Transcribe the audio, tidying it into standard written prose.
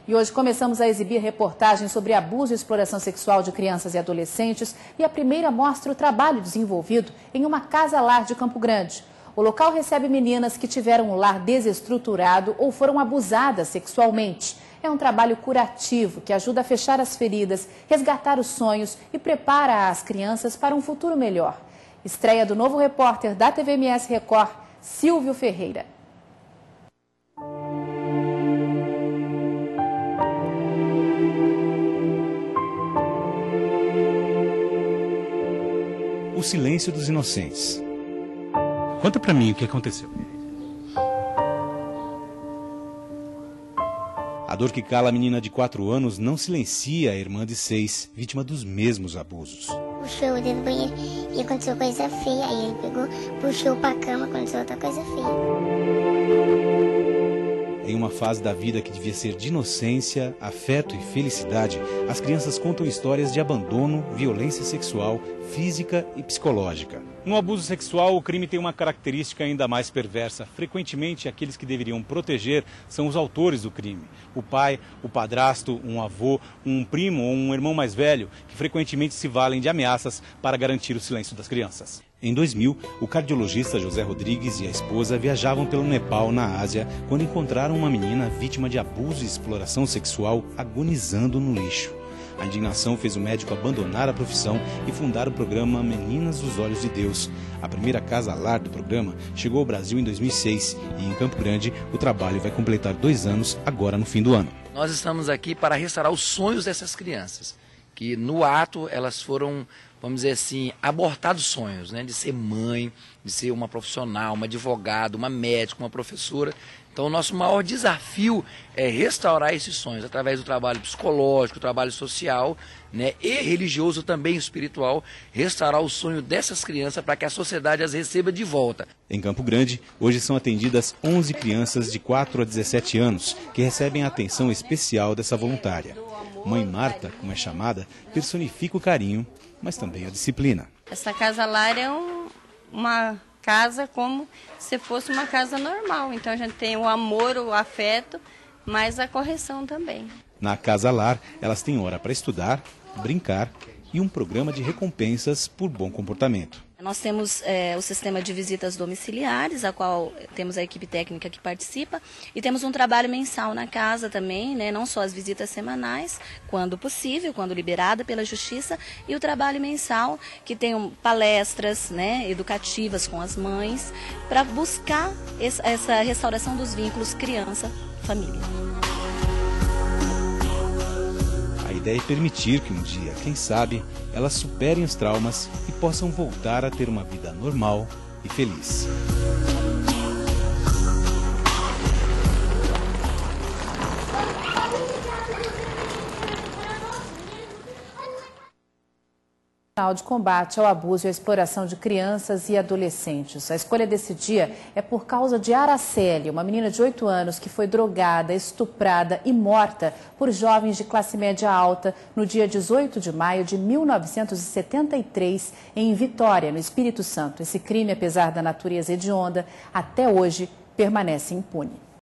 E hoje começamos a exibir reportagens sobre abuso e exploração sexual de crianças e adolescentes. E a primeira mostra o trabalho desenvolvido em uma casa-lar de Campo Grande. O local recebe meninas que tiveram um lar desestruturado ou foram abusadas sexualmente. É um trabalho curativo que ajuda a fechar as feridas, resgatar os sonhos e prepara as crianças para um futuro melhor. Estreia do novo repórter da TVMS Record, Silvio Ferreira. O silêncio dos inocentes. Conta pra mim o que aconteceu. A dor que cala a menina de 4 anos não silencia a irmã de 6, vítima dos mesmos abusos. Puxou ele do banheiro e aconteceu coisa feia. Aí ele pegou, puxou pra cama, aconteceu outra coisa feia. Em uma fase da vida que devia ser de inocência, afeto e felicidade, as crianças contam histórias de abandono, violência sexual, física e psicológica. No abuso sexual, o crime tem uma característica ainda mais perversa. Frequentemente, aqueles que deveriam proteger são os autores do crime. O pai, o padrasto, um avô, um primo ou um irmão mais velho, que frequentemente se valem de ameaças para garantir o silêncio das crianças. Em 2000, o cardiologista José Rodrigues e a esposa viajavam pelo Nepal, na Ásia, quando encontraram uma menina vítima de abuso e exploração sexual agonizando no lixo. A indignação fez o médico abandonar a profissão e fundar o programa Meninas dos Olhos de Deus. A primeira casa-lar do programa chegou ao Brasil em 2006 e em Campo Grande o trabalho vai completar 2 anos agora no fim do ano. Nós estamos aqui para restaurar os sonhos dessas crianças, que no ato elas foram, vamos dizer assim, abortados sonhos, né? De ser mãe, de ser uma profissional, uma advogada, uma médica, uma professora. Então o nosso maior desafio é restaurar esses sonhos através do trabalho psicológico, trabalho social, né? E religioso também, espiritual, restaurar o sonho dessas crianças para que a sociedade as receba de volta. Em Campo Grande, hoje são atendidas 11 crianças de 4 a 17 anos que recebem a atenção especial dessa voluntária. Mãe Marta, como é chamada, personifica o carinho, mas também a disciplina. Essa casa-lar é uma casa como se fosse uma casa normal. Então a gente tem o amor, o afeto, mas a correção também. Na casa-lar, elas têm hora para estudar, brincar e um programa de recompensas por bom comportamento. Nós temos o sistema de visitas domiciliares, a qual temos a equipe técnica que participa, e temos um trabalho mensal na casa também, né, não só as visitas semanais, quando possível, quando liberada pela Justiça, e o trabalho mensal, que tem palestras, né, educativas com as mães, para buscar essa restauração dos vínculos criança-família. A ideia é permitir que um dia, quem sabe, elas superem os traumas e possam voltar a ter uma vida normal e feliz. De combate ao abuso e à exploração de crianças e adolescentes. A escolha desse dia é por causa de Araceli, uma menina de 8 anos que foi drogada, estuprada e morta por jovens de classe média alta no dia 18 de maio de 1973 em Vitória, no Espírito Santo. Esse crime, apesar da natureza hedionda, até hoje permanece impune.